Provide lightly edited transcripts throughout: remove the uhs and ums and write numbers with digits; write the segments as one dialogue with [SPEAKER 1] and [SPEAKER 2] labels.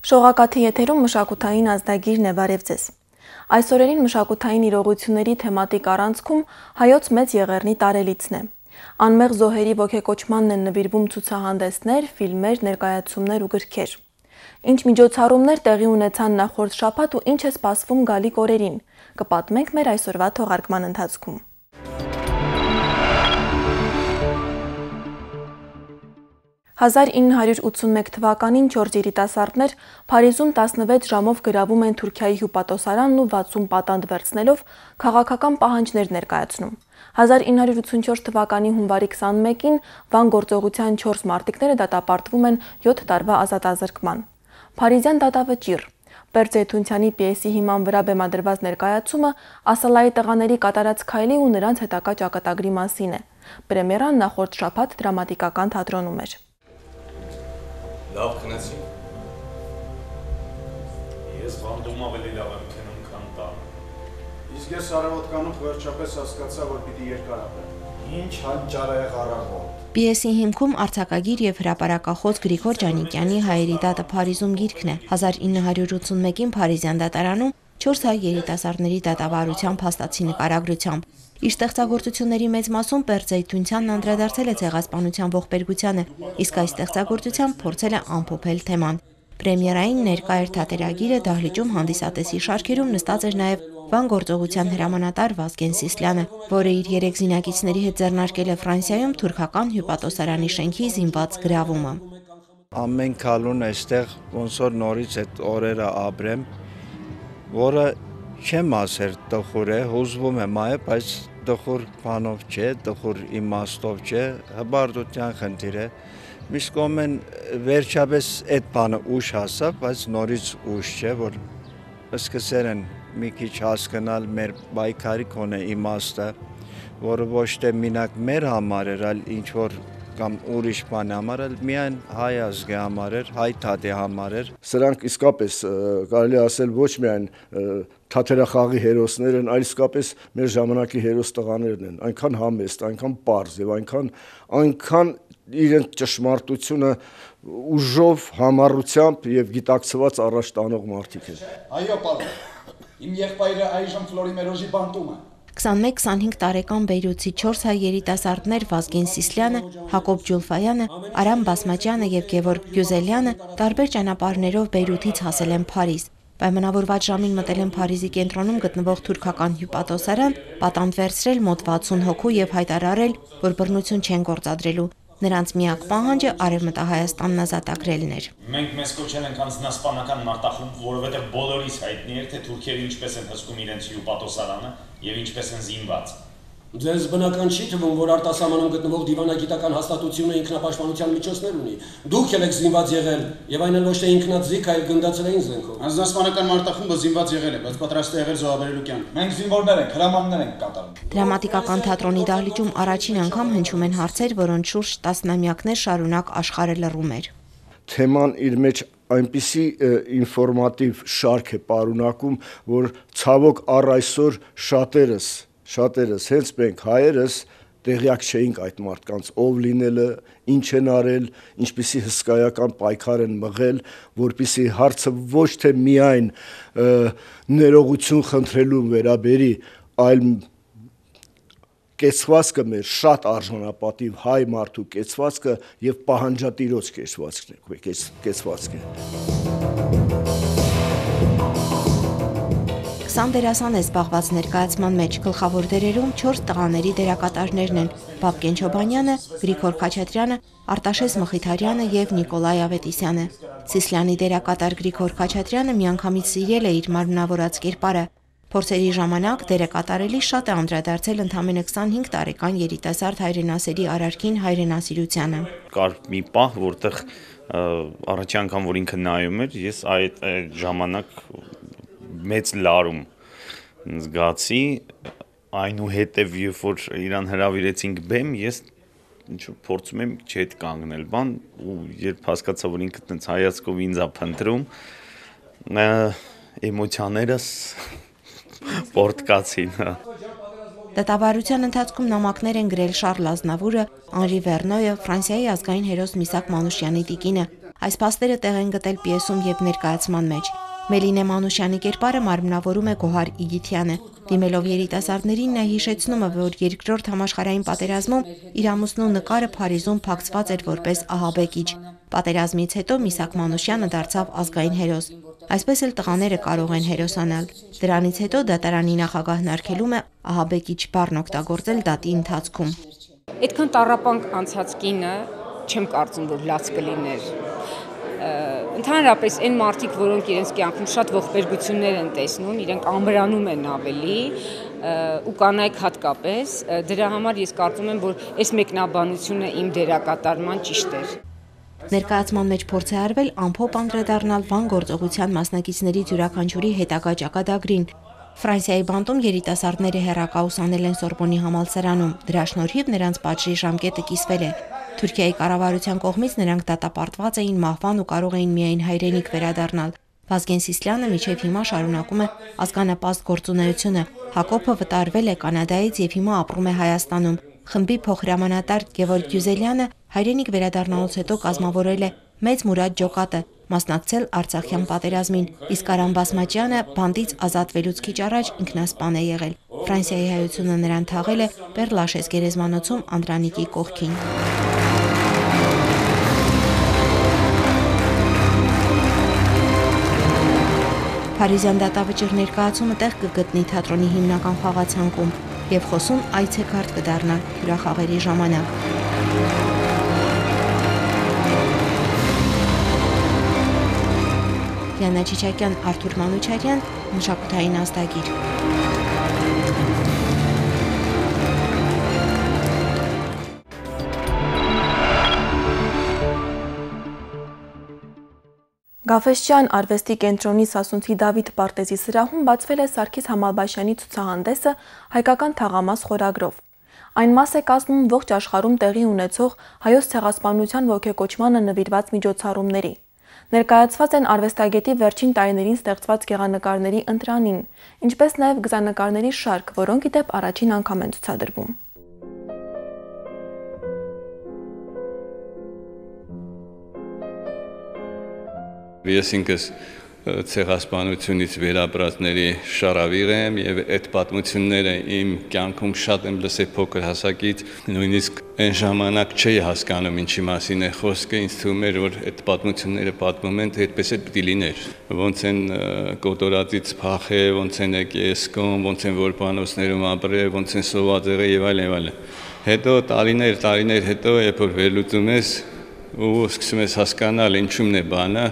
[SPEAKER 1] Շողակաթի եթերում մշակութային ազդագիրն է, բարև ձեզ։ Այս օրերին մշակութային իրողությունների թեմատիկ առանցքում հայոց մեծ եղեռնի տարելիցն է։ Անմեղ զոհերի ոգեկոչմանն են նվիրվում ցուցահանդեսներ, ֆիլմեր, ներկայացումներ ու գրքեր։ Ինչ միջոցառումներ տեղի ունեցան նախորդ շաբաթ ու ինչ է սպասվում գալիք օրերին, կպատմենք մեր այսօրվա թողարկման ընթացքում։ 1981 թվականին 4 երիտասարդներ Փարիզում 16 ժամով գրավում են Թուրքիայի հյուպատոսարանն ու 60 պատանդ վերցնելով քաղաքական պահանջներ ներկայացնում։ 1984 թվականի հունվարի 21-ին Վան գործողության 4 մարտիկները դատապարտվում են 7 տարվա ազատազրկման։ Փարիզյան դատավճիռ։ Պերձեյթունցյանի պիեսի հիման վրա բեմադրված ներկայացումը Ասալայի տղաների կատարած քայլի ու նրանց հետագա ճակատագրի մասին է։ Պրեմիերան նախորդ շաբաթ դրամատիկական թատրոնում էր։
[SPEAKER 2] Լավ քնեցի։ Ես վանդում ավելի լավ եմ քնում, քան տանը։
[SPEAKER 3] Իսկ ես արևոտ վերջապես հասկացա, որ պիտի երկար ապրեմ։ Ինչ հանճարեղ առավոտ։
[SPEAKER 4] Պիեսի հիմքում արձակագիր եւ հրապարակախոս Գրիգոր Ջանիկյանի «Հայերի դատը Փարիզում» գիրքն է 1981-ին Փարիզյան դատարանում 4 հայ երիտասարդների դատավարության փաստացի նկարագրությամբ։ Իր ստեղծագործությունների մեծ մասում Պերձեյթունցյանն անդրադարձել է ցեղասպանության ողբերգությանը, իսկ այս ստեղծագործությամբ փորձել է ամփոփել թեման։ Պրեմիերային ներկա էր թատերագիրը, դահլիճում հանդիսատեսի շարքերում նստած էր նաև Վան գործողության հրամանատար Վազգեն Սիսլյանը, որը իր 3 զինակիցների հետ ձեռնարկել է Ֆրանսիայում թուրքական հյուպատոսարանի շենքի զինված գրավումը։
[SPEAKER 3] Ամեն քալուն այստեղ ոնց որ նորից այդ օրերը ապրեմ, որը չեմ ասեր տխուր է, հուզվում եմ այ, բայց տխուր բանով չէ, տխուր իմաստով չէ, հբարտության խնդիր է։ Միշտ կողմեն վերջապես այդ բանը ուշ հասավ, բայց նորից ուշ չէ, որ սկսել են մի քիչ հասկանալ մեր պայքարի կոնե իմաստը, որը ոչ թե մենակ մեր համար էր, այլ ինչ որ կամ ուրիշ բան համար, այլ միայն հայ ազգի համար էր, հայ թաթի համար էր։ Սրանք իսկապես կարելի ասել ոչ միայն թաթերախաղի հերոսներ են, այլ իսկապես մեր ժամանակի հերոս տղաներն են, այնքան համեստ, այնքան պարզ եւ այնքան իրենց ճշմարտությունը ուժով, համառությամբ եւ գիտակցված առաջ տանող մարդիկ են։
[SPEAKER 5] Այո, պարոն։ Իմ եղբայրը այժմ Ֆլորիմերոժի բանտում է։
[SPEAKER 4] 21-25 տարեկան Բեյրութի 4 հայ երիտասարդներ Վազգեն Սիսլյանը, Հակոբ Ջուլֆայանը, Արամ Բասմաջյանը եւ Գևորգ Գյուզելյանը տարբեր ճանապարհներով Բեյրութից հասել են Փարիզ։ Պայմանավորված ժամին մտել են Փարիզի կենտրոնում գտնվող թուրքական հյուպատոսարան, պատանդ վերցրել մոտ 60 հոգու եւ հայտարարել, որ բռնություն չեն գործադրելու։ Նրանց միակ պահանջը Արևմտահայաստանն ազատագրելն էր։
[SPEAKER 2] Մենք մեզ կոչել ենք անձնասպանական մարտախումբ, որովհետև բոլորիս հայտնի էր, թե թուրքերը ինչպես են հսկում իրենց հյուպատոսարանը եւ ինչպես են զինված։
[SPEAKER 5] Ձեզ բնական չի թվում, որ արտասահմանում գտնվող դիվանագիտական հաստատությունը ինքնապաշտպանության միջոցներ ունի։ Դուք եք զինված եղել, եւ այն էլ ոչ թե ինքնաձիգ, այլ գնդացրային զենքով։
[SPEAKER 3] Անձնասպանական մարտախումբը զինված եղել է, բայց պատրաստ է եղել զոհաբերելու կյանք։
[SPEAKER 5] Մենք զինվորներ ենք, հրամաններ ենք կատարում։
[SPEAKER 4] Դրամատիկական թատրոնի դահլիճում առաջին անգամ հնչում են հարցեր, որոնց շուրջ տասնամյակներ շարունակ աշխարհը լռում էր։
[SPEAKER 3] Թեման իր մեջ այնպիսի ինֆորմատիվ շարք է պարունակում, որ ցավոք առ այսօր շատերս, հենց մենք հայերս տեղյակ չէինք այդ մարդկանց ով լինելը, ինչ են արել, ինչպիսի հսկայական պայքար են մղել, որպիսի հարցը ոչ թե միայն ներողություն խնդրելու վերաբերի, այլ կեցվածքը մեր շատ արժանապատիվ հայ մարդու կեցվածքը եւ պահանջատիրոջ կեցվածքը։
[SPEAKER 4] 20 դերասան է զբաղված ներկայացման մեջ, գլխավոր դերերում 4 տղաների դերակատարներն են՝ Բաբկեն Չոբանյանը, Գրիգոր Խաչատրյանը, Արտաշես Մխիթարյանը եւ Նիկոլայ Ավետիսյանը։ Սիսլյանի դերակատար Գրիգոր Խաչատրյանը միանգամից սիրել է իր մարմնավորած կերպարը։ Փորձերի ժամանակ դերը կատարելի շատ է անդրադարձել ընդամենը 25 տարեկան երիտասարդ հայրենասերի Արարքին հայրենասիրությանը։
[SPEAKER 2] Կար մի պահ, որտեղ առաջի անգամ որ ինքը նայում էր, ես այդ ժամանակ մեծ լարում զգացի, այնուհետև երբ որ իրան հրավիրեցինք բեմ, ես փորձում եմ չհետ կանգնել բան, ու երբ հասկացա, որ ինքը տենց հայացքով ինձ է փնտրում, էմոցիաներս պորտկացին։
[SPEAKER 4] Դատավարության ընթացքում նամակներ են գրել Շարլ Ազնավուրը, Անրի Վերնոյը, Ֆրանսիայի ազգային հերոս Միսակ Մանուշյանի տիկինը, Այս փաստերը տեղ են գտել պիեսում եւ ներկայացման մեջ։ Մելինե Մանուշյանի կերպարը մարմնավորում է Գոհար Իգիթյանը։ Դիմելով երիտասարդներին նա հիշեցնում է, որ երկրորդ համաշխարհային պատերազմում իր ամուսնու նկարը Փարիզում փակցված էր որպես ահաբեկիչ։ Պատերազմից հետո Միսակ Մանուշյանը դարձավ ազգային հերոս։ Այսպես էլ տղաները կարող են հերոսանալ։ Դրանից հետո դատարանի նախագահն արգելում է ահաբեկիչ բառն օգտագործել դատի ընթացքում։
[SPEAKER 6] Այդքան տառապանք անցած կինը չեմ կարծում, որ լաց կլիներ։ Ընդհանրապես այն մարդիկ, որոնք իրենց կյանքում շատ ողբերգություններ են տեսնում, իրենք ամրանում են ավելի ու կանայք հատկապես, դրա համար ես կարծում եմ, որ այս մեկնաբանությունը իմ դերակատարման ճիշտ էր։
[SPEAKER 4] Ներկայացման մեջ փորձ է արվել ամփոփ անդրադառնալ Վան գործողության մասնակիցներից յուրաքանչյուրի հետագա ճակատագրին։ Ֆրանսիայի բանտում երիտասարդները հեռակաուսանել են Սորբոնի համալսարանում, դրա շնորհիվ նրանց պատժի ժամկետը կիսվել է։ Թուրքիայի կառավարության կողմից նրանք դատապարտված էին մահվան ու կարող էին միայն հայրենիք վերադառնալ։ Վազգեն Սիսլյանը մինչև հիմա շարունակում է ազգանապաստ գործունեությունը։ Հակոբը վտարվել է Կանադայից եւ հիմա ապրում է Հայաստանում։ Խմբի փոխհրամանատար Գևորգ Գյուզելյանը հայրենիք վերադառնալուց հետո կազմավորել է Մեծ Մուրադ ջոկատը, մասնակցել Արցախյան պատերազմին, իսկ Արամ Բասմաճյանը բանտից ազատվելուց քիչ առաջ ինքնասպան է եղել։ Ֆրանսիայի հայությունը նրան թաղել է Պեր-Լաշես գերեզմանոցում Անդրանիկի կողքին։ Փարիզյան դատավճիռ ներկայացումը տեղ կգտնի թատրոնի հիմնական խաղացանկում եւ խոսուն այցեքարտ կդառնա հյուրախաղերի ժամանակ։ Յանա Չիչակյան, Արթուր Մանուչարյան, մշակութային ազդագիր։
[SPEAKER 1] Գաֆէսճեան արվեստի կենտրոնի Սասունցի Դավիթ Պարտեզի սրահում բացվել է Սարգիս Համալբաշյանի ցուցահանդեսը հայկական թաղամաս խորագրով։ Այն մաս է կազմում ողջ աշխարհում տեղի ունեցող հայոց ցեղասպանության ոգեկոչմանը նվիրված միջոցառումների։ Ներկայացված են արվեստագետի վերջին տարիներին ստեղծված գեղանկարների ընտրանին, ինչպես նաև գծանկարների շարք, որոնք ի դեպ առաջին անգամ են ցուցադրվում։
[SPEAKER 7] Ես ինքս ցեղասպանությունից վերապրածների շարավիղ եմ եւ այդ պատմությունները իմ կյանքում շատ եմ լսել փոքր հասակից, նույնիսկ այն ժամանակ չէի հասկանում ինչի մասին է խոսքը, ինձ թվում էր որ այդ պատմությունները պատմում են, թե այդպես է պիտի լիներ, ոնց են կոտորածից փախել, ոնց են եկեսկոն, ոնց են որբանոցներում ապրել, ոնց են սոված եղել եւ այլն։ Հետո տարիներ հետո երբ որ վերլուծում ես ու սկսում ես հասկանալ ինչումն է բանը։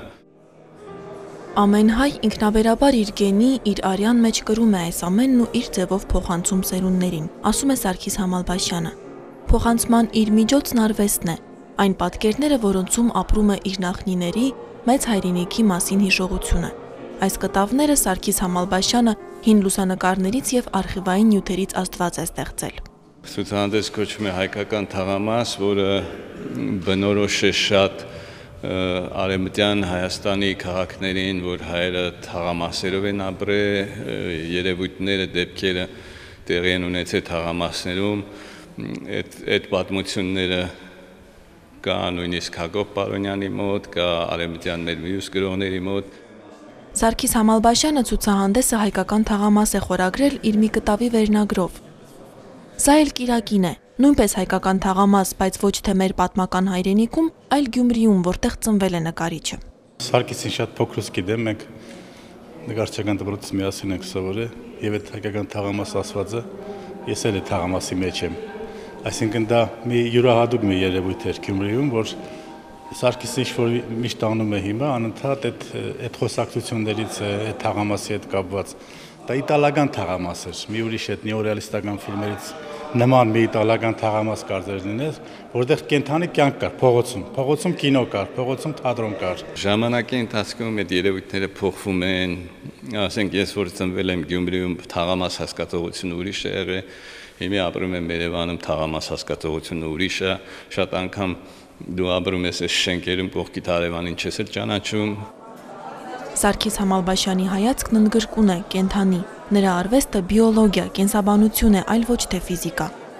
[SPEAKER 1] Ամեն հայ ինքնաբերաբար իր գենի, իր արյան մեջ կրում է այս ամենն ու իր ձևով փոխանցում սերունդներին, ասում է Սարգիս Համալբաշյանը։ Փոխանցման իր միջոցն արվեստն է, այն պատկերները, որոնցում ապրում է իր նախնիների, մեծ հայրենիքի մասին հիշողությունը։ Այս կտավները Սարգիս Համալբաշյանը հին լուսանկարներից եւ արխիվային նյութերից աստված է ստեղծել։
[SPEAKER 7] Ցուցահանդես կոչվում է հայկական թաղամաս, որը բնորոշ է շատ Արևմտյան Հայաստանի քաղաքներին, որ հայերը թաղամասերով են ապրել, երևույթները, դեպքերը տեղի են ունեցել թաղամասերում, այդ պատմությունները կա նույնիսկ Հակոբ Պարոնյանի մոտ, կա արևմտյան մեր մյուս գրողների մոտ։
[SPEAKER 1] Սարգիս Համալբաշյանը ցուցահանդեսը հայկական թաղամաս է խորագրել իր մի կտավի վերնագրով։ Սա էլ կիրակին է, նույնպես հայկական թաղամաս, բայց ոչ թե մեր պատմական հայրենիքում, այլ Գյումրիում, որտեղ ծնվել է նկարիչը։
[SPEAKER 8] Սարգիսին շատ փոքրուց գիտեմ, մենք նկարչական դպրոցից միասին ենք սովորել, եւ այդ հայկական թաղամաս ասվածը ես էլ թաղամասի մեջ եմ։ Այսինքն դա մի յուրահատուկ մի երևույթ էր Գյումրիում, որ Սարգիսը ինչ-որ միշտ անում է հիմա, անընդհատ այդ խոսակցություններից այդ թաղամասի հետ կապված։ Դա իտալական թաղամաս էր, մի ուրիշ այդ նեոռեալիստական ֆիլմերից նման մի իտալական թաղամաս կարծեր լիներ, որտեղ կենթանի կյանք կար, փողոցում կինո կար, փողոցում թատրոն կար։
[SPEAKER 7] Ժամանակի ընթացքում այդ երևույթները փոխվում են, ասենք ես որ ծնվել եմ Գյումրիում, թաղամաս հասկացողությունը ուրիշ է եղել, հիմա ապրում եմ Երևանում, թաղամաս հասկացողությունը ուրիշ է, շատ անգամ դու ապրում ես այս շենքերում կողքիդ հարևանին չես էլ ճանաչում։
[SPEAKER 1] Սարգիս Համալբաշյանի հայացքն ընդգրկուն է, կենթանի։ Նրա արվեստը բիոլոգիա, կենսաբանություն է, այլ ոչ թե ֆիզիկա։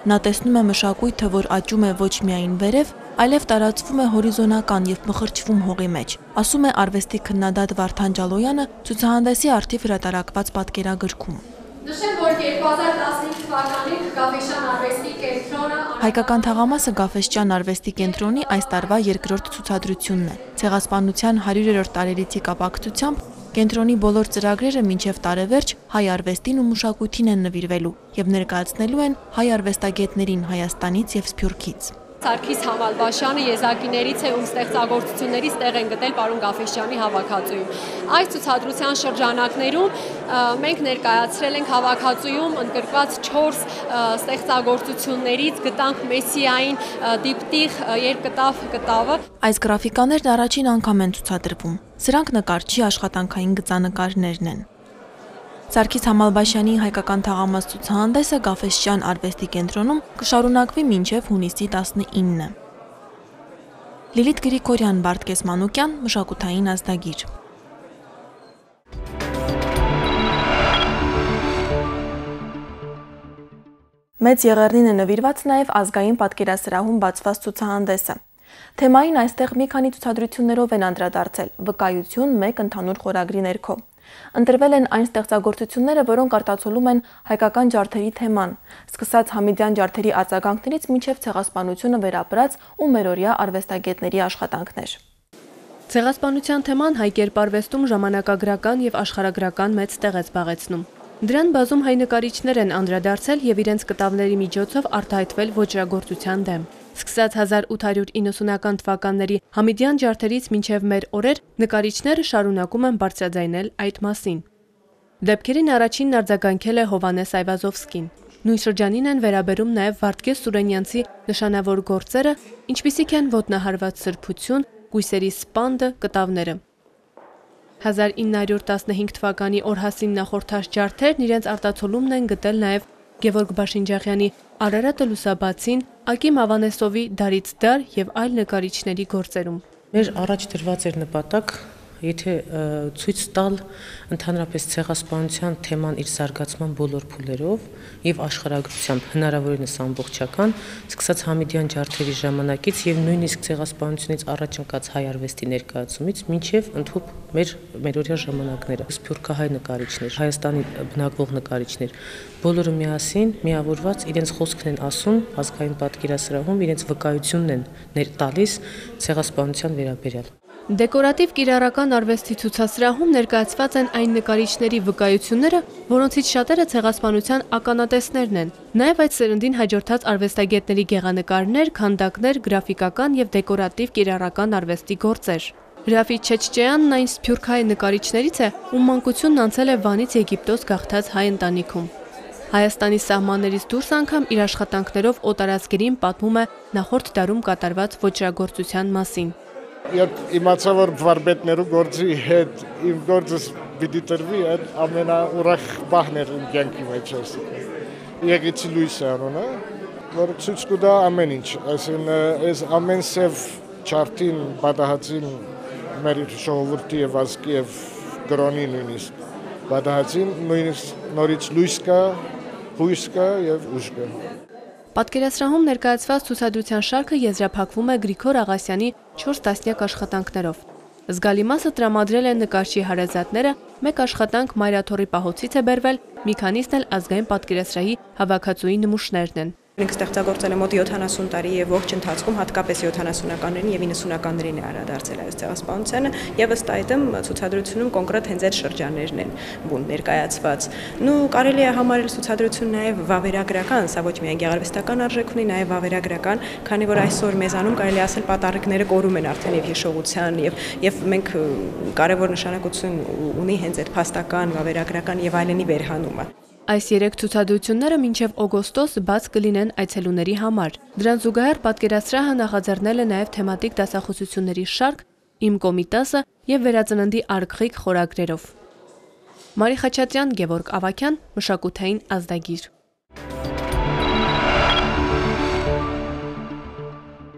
[SPEAKER 1] Նա տեսնում է մշակույթը, որ աճում է ոչ միայն վերև, այլև տարածվում է հորիզոնական եւ մխրճվում հողի մեջ, ասում է արվեստի քննադատ Վարդան Ջալոյանը ցուցահանդեսի արդիվ հրատարակված պատկերագրքում։
[SPEAKER 9] Նշեմ, որ 2015 թվականին Գաֆէսճեան արվեստի կենտրոնը
[SPEAKER 1] Հայկական թաղամասը Գաֆէսճեան արվեստի կենտրոնի այս տարվա երկրորդ ցուցադրությունն է։ Ցեղասպանության 100-րդ տարելիցի կապակցությամբ կենտրոնի բոլոր ծրագրերը մինչև տարեվերջ հայ արվեստին ու մշակույթին են նվիրվելու եւ ներկայացնելու են հայ արվեստագետներին Հայաստանից եւ Սփյուռքից։
[SPEAKER 9] Սարգիս Համալբաշյանը եզակիներից է, ում ստեղծագործություններից տեղ են գտել պարոն Գաֆէսճեանի հավաքածուում։ Այս ցուցադրության շրջանակներում մենք ներկայացրել ենք հավաքածուում ընդգրկված 4 ստեղծագործություններից գտանք Մեսսիային, դիպտիղ, երկկտավ կտավը։
[SPEAKER 1] Այս գրաֆիկաներն առաջին անգամ են ցուցադրվում։ Սրանք նկարչի աշխատանքային գծանկարներն են։ Սարգիս Համալբաշյանի հայկական թաղամաս ցուցահանդեսը Գաֆէսճեան արվեստի կենտրոնում կշարունակվի մինչև հունիսի 19-ը։ Լիլիթ Գրիգորյան, Բարդկես Մանուկյան, մշակութային ազդագիր։ Մեծ եղեռնին է նվիրված նաև ազգային պատկերասրահում բացված ցուցահանդեսը։ Թեմային այստեղ մի քանի ցուցադրություններով են անդրադարձել՝ վկայություն մեկ ընդհանուր խորագրի ներքո։ Ընտրվել են այն ստեղծագործությունները, որոնք արտացոլում են հայկական ջարդերի թեման, սկսած Համիդյան ջարդերի արձագանքներից մինչև ցեղասպանությունը վերապրած ու մերօրյա արվեստագետների աշխատանքներ։ Ցեղասպանության թեման հայ կերպարվեստում ժամանակագրական եւ աշխարհագրական մեծ տեղ է զբաղեցնում։ Դրան բազում հայ նկարիչներ են անդրադարձել եւ իրենց կտավների միջոցով արտահայտվել ոճրագործության դեմ։ Սկսած 1890-ական թվականների Համիդյան ջարդերից մինչև մեր օրեր նկարիչները շարունակում են բարձրաձայնել այդ մասին։ Դեպքերին առաջինն արձագանքել է Հովհաննես Այվազովսկին։ Նույն շրջանին են վերաբերում նաև Վարդգես Սուրենյանցի նշանավոր գործերը, ինչպիսիք են ոտնահարված սրբություն, կույսերի սպանդը, կտավները։ 1915 թվականի օրհասին նախորդած ջարդերն իրենց արտացոլումն են գտել նաև Գևորգ Բաշինջաղյանի Արարատը լուսաբացին, Ակիմ Ավանեսովի Դարից դար եւ այլ նկարիչների գործերում։
[SPEAKER 10] Մեր առաջ դրված էր նպատակ, եթե ցույց տալ ընդհանրապես ցեղասպանության թեման իր զարգացման բոլոր փուլերով եւ աշխարհագրությամբ հնարավորինս ամբողջական, սկսած Համիդյան ջարդերի ժամանակից եւ նույնիսկ ցեղասպանությունից առաջ ընկած հայ արվեստի ներկայացումից մինչեւ ընդհանուր մերօրյա ժամանակները, սփյուռքահայ նկարիչներ, Հայաստանի բնակվող նկարիչներ, բոլորը միասին միավորված իրենց խոսքն են ասում ազգային պատկերասրահում, իրենց վկայությունն են տալիս ցեղասպանության վերաբերյալ։
[SPEAKER 1] Դեկորատիվ կիրառական արվեստի ցուցասրահում ներկայացված են այն նկարիչների վկայությունները, որոնցից շատերը ցեղասպանության ականատեսներն են։ Նաև այդ սերնդին հաջորդած արվեստագետների գեղանկարներ, քանդակներ, գրաֆիկական եւ դեկորատիվ կիրառական արվեստի գործեր։ Ռաֆի Չեչչեյանն այն սփյուռքահայ նկարիչներից է, ում մանկությունն անցել է Վանից Եգիպտոս գաղթած հայ ընտանիքում։ Հայաստանի սահմաններից դուրս անգամ իր աշխատանքներով օտարազգերին պատմում է նախորդ դարում կատարված ոճրագործության մասին։
[SPEAKER 11] Երբ իմացա, որ վարպետներու գործի հետ իմ գործս պիտի տրվի, այդ ամենաուրախ բահն էր իմ կյանքի մեջ Եղիցի Լույսը անունը, որ ցույց կտա ամեն ինչ, այսինքն այս ամեն սև չարթին, պատահածին մեր ժողովրդի եւ ազգի եւ գրոնի նույնիսկ պատահածին նույնիսկ նորից լույս կա, հույս կա եւ ուժ կա։
[SPEAKER 1] Պատկերասրահում ներկայացված ցուցադրության շարքը եզրափակվում է Գրիգոր Աղասյանի 4 տասնյակ աշխատանքներով։ Զգալի մասը տրամադրել են նկարչի հարազատները, մեկ աշխատանք Մայրաթոռի պահոցից է բերվել, մի քանիսն էլ ազգային պատկերասրահի հավաքածուի նմուշներն են։
[SPEAKER 12] Մենք ստեղծագործել է մոտ 70 տարի եւ ողջ ընթացքում հատկապես 70-ականներին եւ 90-ականներին է անդրադարձել այս ցեղասպանությանը եւ ըստ այդմ ցուցադրությունում կոնկրետ հենց այդ շրջաններն են բուն ներկայացված։ Նու կարելի է համարել ցուցադրություն նաեւ վավերագրական, սա ոչ միայն գեղարվեստական արժեք ունի, նաեւ վավերագրական, քանի որ այսօր մեզանում կարելի ասել պատառիկները կորում են արդեն եւ հիշողության եւ մենք կարեւոր նշանակություն ունի հենց այդ փաստական, վավերագրական եւ այլնի վերհանումը։
[SPEAKER 1] Այս 3 ցուցադրությունները մինչև օգոստոս բաց կլինեն այցելուների համար։ Դրան զուգահեռ պատկերասրահը նախաձեռնել է նաև թեմատիկ դասախոսությունների շարք «Իմ Կոմիտասը» եւ «Վերածննդի արգղիկ» խորագրերով։ Մարի Խաչատրյան, Գևորգ Ավագյան, մշակութային ազդագիր։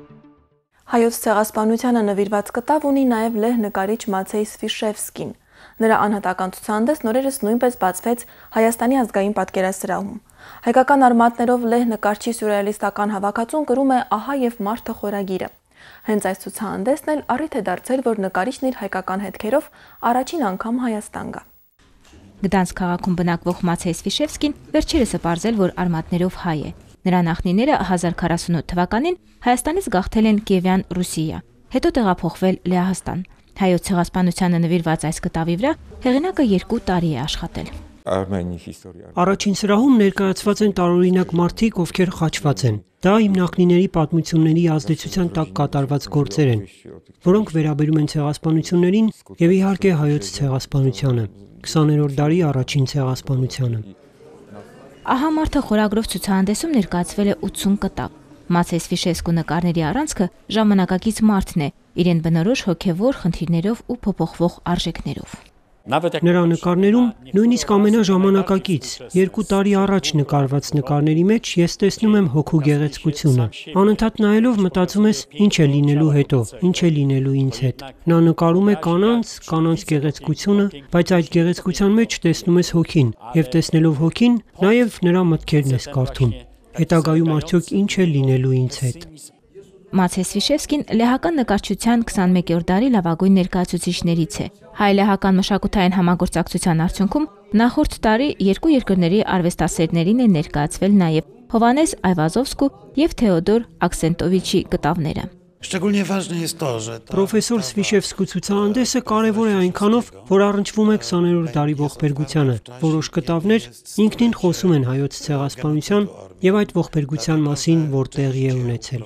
[SPEAKER 1] Հայոց ցեղասպանությանը նվիրված կտավ ունի նաև լեհ նկարիչ Մացեյ Սվիշևսկին։ Նրա անհատական ցուցահանդեսն օրերս նույնպես բացվեց Հայաստանի ազգային պատկերասրահում։ Հայկական արմատներով լեհ նկարչի սյուրռեալիստական հավաքածուն կրում է «Ահա եւ մարդը» խորագիրը։ Հենց այս ցուցահանդեսն էլ առիթ է դարձել, որ նկարիչն իր հայկական հետքերով առաջին անգամ Հայաստան գա։
[SPEAKER 4] Գդանսկ քաղաքում բնակվող Մացեյ Սվիշևսկին վերջերս է պարզել, որ արմատներով հայ է։ Նրա նախնիները 1048 թվականին Հայաստանից գաղթել են Կիևյան Ռուսիա, հետո տեղափոխվել Լեհաստան։ Հայոց ցեղասպանությանը նվիրված այս կտավի վրա հեղինակը 2 տարի է աշխատել։
[SPEAKER 13] Առաջին սրահում ներկայացված են տարօրինակ մարդիկ, ովքեր խաչված են։ Դա իմ նախնիների պատմությունների ազդեցության տակ կատարված գործեր են, որոնք վերաբերում են ցեղասպանություններին եւ իհարկե հայոց ցեղասպանությանը, 20-րդ դարի առաջին ցեղասպանությանը։
[SPEAKER 4] Ահա մարդը խորագրով ցուցահանդեսում ներկայացվել է 80 կտավ։ Մացեյ Սվիշևսկու նկարների առանցքը ժամանակակից մարդն է, իրեն բնորոշ հոգևոր խնդիրներով ու փոփոխվող արժեքներով։
[SPEAKER 13] Նրա նկարներում նույնիսկ ամենաժամանակակից 2 տարի առաջ նկարված նկարների մեջ ես տեսնում եմ հոգու գեղեցկությունը։ Անընդհատ նայելով մտածում ես ինչ է լինելու հետո, ինչ է լինելու ինձ հետ։ Նա նկարում է կանանց գեղեցկությունը, բայց այդ գեղեցկության մեջ տեսնում ես հոգին, եւ տեսնելով հոգին, նաեւ նրա մտքերն ես կարդում։ Հետագայում արդյոք ինչ է լինելու ինձ հետ։
[SPEAKER 4] Մացեյ Սվիշևսկին լեհական նկարչության 21-րդ դարի լավագույն ներկայացուցիչներից է։ Հայ-լեհական մշակութային համագործակցության արդյունքում նախորդ տարի 2 երկրների արվեստասերներին են ներկայացվել նաև Հովանես Այվազովսկու եւ Թեոդոր Աքսենտովիչի կտավները։
[SPEAKER 13] Պրոֆեսոր Սվիշևսկու ցուցահանդեսը կարևոր է այնքանով, որ առնչվում է 20-րդ դարի ողբերգությանը։ Որոշ կտավներ ինքնին խոսում են հայոց ցեղասպանության եւ այդ ողբերգության մասին, որ տեղի է ունեցել։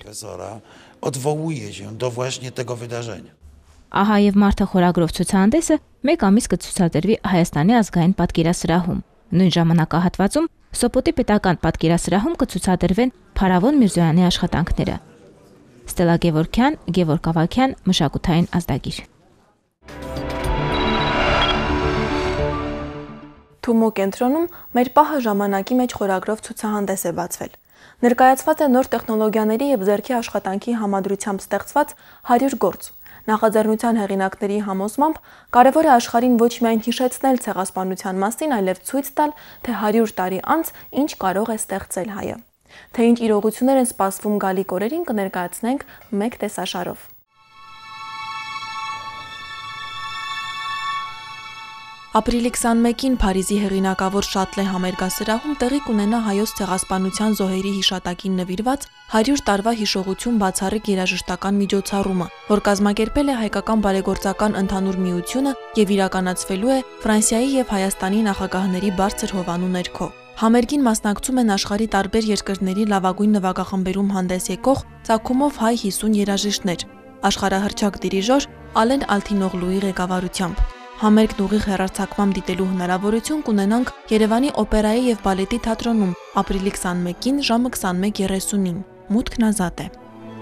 [SPEAKER 4] Ահա եւ մարդը խորագրով ցուցահանդեսը 1 ամիս կցուցադրվի Հայաստանի ազգային պատկերասրահում։ Նույն ժամանակահատվածում Սոպոտի պետական պատկերասրահում կցուցադրվեն Փարավոն Միրզոյանի աշխատանքները։ Ստելա Գևորգյան, Գևորգ Ավագյան, մշակութային ազդագիր։
[SPEAKER 1] Թումո կենտրոնում մեր պահը ժամանակի մեջ խորագրով ցուցահանդես է բացվել։ Ներկայացված է նոր տեխնոլոգիաների եւ ձեռքի աշխատանքի համադրությամբ ստեղծված 100 գործ։ Նախաձեռնության հեղինակների համոզմամբ կարևոր է աշխարհին ոչ միայն հիշեցնել ցեղասպանության մասին, այլև ցույց տալ, թե 100 տարի անց ինչ կարող է ստեղծել հայը։ Թե ինչ իրողություններ են սպասվում գալիք օրերին կներկայացնենք մեկ տեսաշարով։ Ապրիլի 21-ին Փարիզի հեղինակավոր Շատլե համերգասրահում տեղի կունենա հայոց ցեղասպանության զոհերի հիշատակին նվիրված 100 տարվա հիշողություն բացառիկ երաժշտական միջոցառումը, որ կազմակերպել է Հայկական բարեգործական ընդհանուր միությունը եւ իրականացվելու է Ֆրանսիայի եւ Հայաստանի նախագահների բարձր հովանու ներքո։ Համերգին մասնակցում են աշխարհի տարբեր երկրների լավագույն նվագախմբերում հանդես եկող ծագումով հայ 50 երաժիշտներ, աշխարհահռչակ դիրիժոր Ալեն Ալթինօղլուի ղեկավարությամբ։ Համերգն ուղիղ հեռարձակմամբ դիտելու հնարավորություն կունենանք Երևանի օպերայի եւ բալետի թատրոնում ապրիլի 21-ին ժամը 21:30-ին։ Մուտքն ազատ է։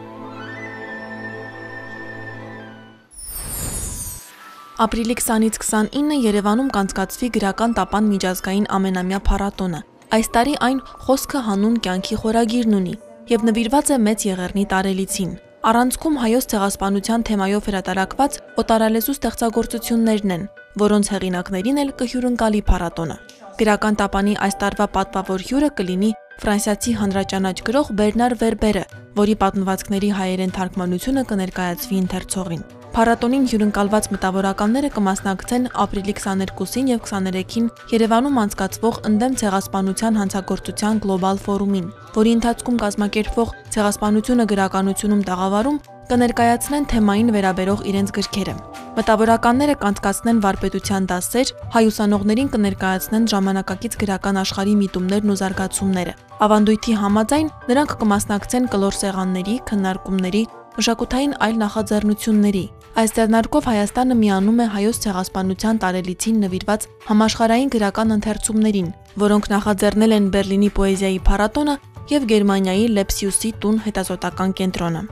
[SPEAKER 1] Ապրիլի 20-ից 29-ը Երևանում կանցկացվի գրական տապան միջազգային ամենամյա փառատոնը։ Այս տարի այն «Խոսքը հանուն կյանքի» խորագիրն ունի եւ նվիրված է Մեծ Եղեռնի տարելիցին։ Առանցքում հայոց ցեղասպանության թեմայով հրատարակված օտարալեզու ստեղծագործություններն են, որոնց հեղինակներին էլ կհյուրընկալի փառատոնը։ Գրական տապանի այս տարվա պատվավոր հյուրը կլինի ֆրանսիացի հանրաճանաչ գրող Բերնար Վերբերը, որի պատմվածքների հայերեն թարգմանությունը կներկայացվի ընթերցողին։ Փառատոնին հյուրընկալված մտավորականները կմասնակցեն ապրիլի 22-ին եւ 23-ին Երևանում անցկացվող ընդդեմ ցեղասպանության հանցագործության գլոբալ ֆորումին, որի ընթացքում կազմակերպվող ցեղասպանությունը գրականությունում տաղավարում կներկայացնեն թեմային վերաբերող իրենց գրքերը։ Մտավորականները կանցկացնեն վարպետության դասեր, հայ ուսանողներին կներկայացնեն ժամանակակից գրական աշխարհի միտումներն ու զարգացումները։ Ավանդույթի համաձայն նրանք կմասնակցեն կլոր սեղանների, քննարկումների, մշակութային այլ նախաձեռնությունների։ Այս ձեռնարկով Հայաստանը միանում է հայոց ցեղասպանության տարելիցին նվիրված համաշխարհային գրական ընթերցումներին, որոնք նախաձեռնել են Բերլինի պոեզիայի փառատոնը եւ Գերմանիայի Լեպսիուսի տուն հետազոտական կենտրոնը։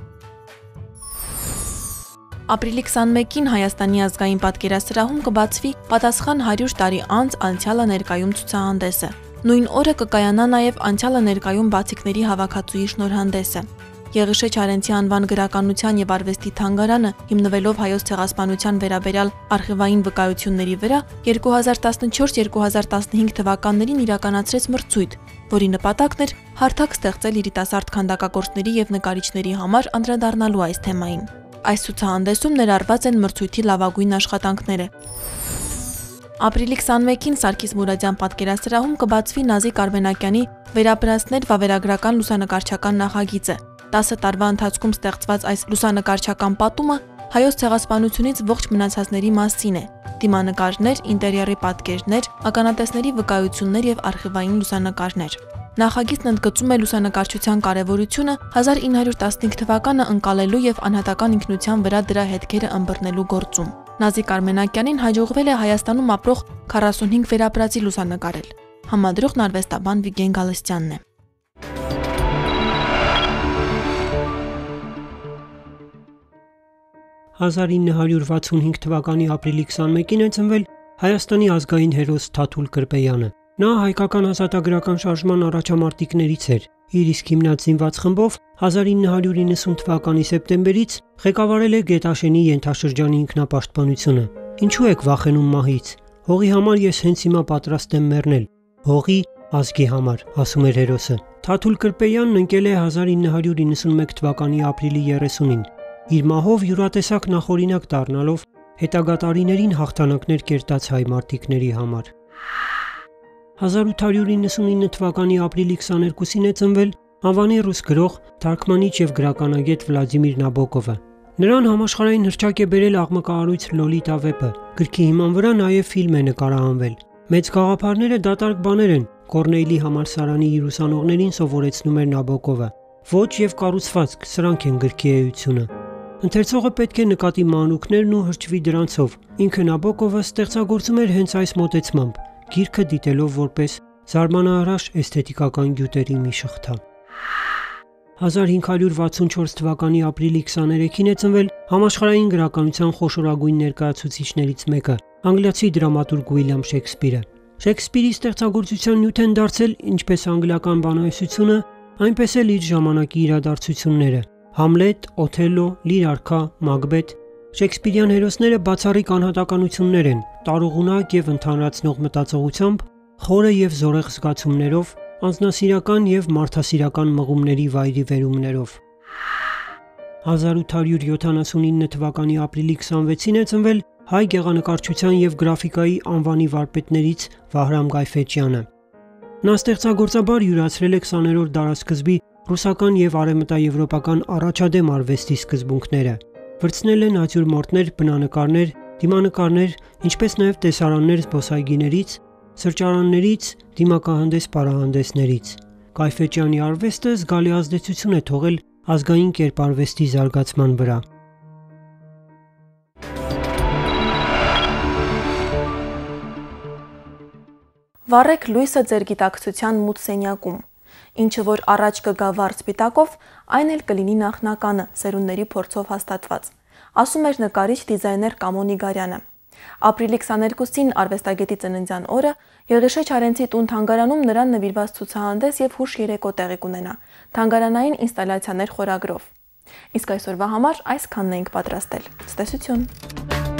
[SPEAKER 1] Ապրիլի 21-ին Հայաստանի ազգային պատկերասրահում կբացվի «Պատասխան 100 տարի անց անցյալը ներկայում» ցուցահանդեսը։ Նույն օրը կկայանա նաև անցյալը ներկայում բացիկների հավաքածուի շնորհանդեսը։ Եղիշե Չարենցի անվան գրականության եւ արվեստի թանգարանը, հիմնվելով հայոց ցեղասպանության վերաբերյալ արխիվային վկայությունների վրա, 2014-2015 թվականներին իրականացրեց մրցույթ, որի նպատակն էր հարթակ ստեղծել երիտասարդ քանդակագործների եւ նկարիչների համար անդրադառնալու այս թեմային։ Այս ցուցահանդեսում ներառված են մրցույթի լավագույն աշխատանքները։ Ապրիլի 21-ին Սարգիս Մուրադյան պատկերասրահում կբացվի Նազիկ Արմենակյանի «Վերապրածներ» վավերագրական լուսանկարչական նախագիծը։ 10 տարվա ընթացքում ստեղծված այս լուսանկարչական պատումը հայոց ցեղասպանությունից ողջ մնացածների մասին է։ Դիմանկարներ, ինտերիերի պատկերներ, ականատեսների վկայություններ եւ արխիվային լուսանկարներ։ Նախագիծն ընդգծում է լուսանկարչության կարևորությունը 1915 թվականը ընկալելու եւ անհատական ինքնության վրա դրա հետքերը ըմբռնելու գործում։ Նազիկ Արմենակյանին հաջողվել է Հայաստանում ապրող 45 վերապրածի լուսանկարել։ Համադրողն արվեստաբան Վիգեն Գալստյանն է։
[SPEAKER 13] «1965 թվականի ապրիլի 21-ին է ծնվել Հայաստանի ազգային հերոս Թաթուլ Կրպեյանը։ Նա հայկական ազատագրական շարժման առաջամարտիկներից էր։ Իր իսկ հիմնած զինված խմբով 1990 թվականի սեպտեմբերից ղեկավարել է Գետաշենի ենթաշրջանի ինքնապաշտպանությունը։ Ինչու եք վախենում մահից։ Հողի համար ես հենց հիմա պատրաստ եմ մեռնել։ Հողի, ազգի համար, ասում էր հերոսը։ Թաթուլ Կրպեյանն ընկել է 1991 թվականի ապրիլի 30-ին։ Իր մահով յուրատեսակ նախօրինակ դառնալով հետագա տարիներին հաղթանակներ կերտած հայ մարտիկների համար։ 1899 թվականի ապրիլի 22-ին է ծնվել Հավանի ռուս գրող, թարգմանիչ եւ գրականագետ Վլադիմիր Նաբոկովը։ Նրան համաշխարհային հրճակ է բերել աղմկահարույց Լոլիտա վեպը։ Գրքի հիման վրա նաեւ ֆիլմ է նկարահանվել։ Մեծ գաղափարները դատարկ բաներ են, Կորնեյլի համալսարանի իր ուսանողներին սովորեցնում էր Նաբոկովը։ Ոչ եւ կառուցվածք, սրանք են գրքի էությունը։ Ընթերցողը պետք է նկատի մանրուքներն ու հրճվի դրանցով։ Ինքը Նաբոկովը ստեղծագործում էր հենց այս մոտեցմամբ, գիրքը դիտելով որպես զարմանահրաշ էսթետիկական գյուտերի մի շղթա։ 1564 թվականի ապրիլի 23-ին է ծնվել համաշխարհային գրականության խոշորագույն ներկայացուցիչներից մեկը, անգլիացի դրամատուրգ Ուիլյամ Շեքսպիրը։ Շեքսպիրի ստեղծագործության նյութ են դարձել ինչպես անգլիական բանահյուսությունը, այնպես էլ իր ժամանակի իրադարձությունները։ Համլետ, Օթելլո, Լիր արքա, Մակբեթ։ Շեքսպիրյան հերոսները բացառիկ անհատականություններ են, տարողունակ եւ ընդհանրացնող մտածողությամբ, խորը եւ զորեղ զգացումներով, անձնասիրական եւ մարդասիրական մղումների վայրիվերումներով։ 1879 թվականի ապրիլի 26-ին է ծնվել հայ գեղանկարչության եւ գրաֆիկայի անվանի վարպետներից Վահրամ Գայֆեջյանը։ Նա ստեղծագործաբար յուրացրել է 20-րդ դարասկզբի ռուսական եւ արևմտաեվրոպական առաջադեմ արվեստի սկզբունքները։ Վրցնել է նատյուրմորտներ, բնանկարներ, դիմանկարներ, ինչպես նաեւ տեսարաններ զբոսայգիներից, սրճարաններից, դիմակահանդես պարահանդեսներից։ Գայֆեջյանի արվեստը զգալի ազդեցություն է թողել ազգային կերպարվեստի զարգացման վրա։
[SPEAKER 1] Վառեք լույսը ձեր գիտակցության մութ սենյակում։ Ինչը որ առաջ կգա վառ սպիտակով, այն էլ կլինի նախնականը, սերունդների փորձով հաստատված, ասում էր նկարիչ դիզայներ Կամո Նիգարյանը։ Ապրիլի 22-ին արվեստագետի ծննդյան օրը Եղիշե Չարենցի տուն-թանգարանում նրան նվիրված ցուցահանդես եւ հուշ երեկո տեղի կունենա, թանգարանային ինստալացիաներ խորագրով։ Իսկ այսօրվա համար այսքանն ենք պատրաստել։ Ցտեսություն։